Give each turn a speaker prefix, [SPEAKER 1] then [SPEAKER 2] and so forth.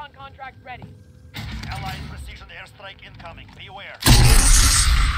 [SPEAKER 1] recon contract ready.
[SPEAKER 2] Allied precision airstrike incoming. Beware.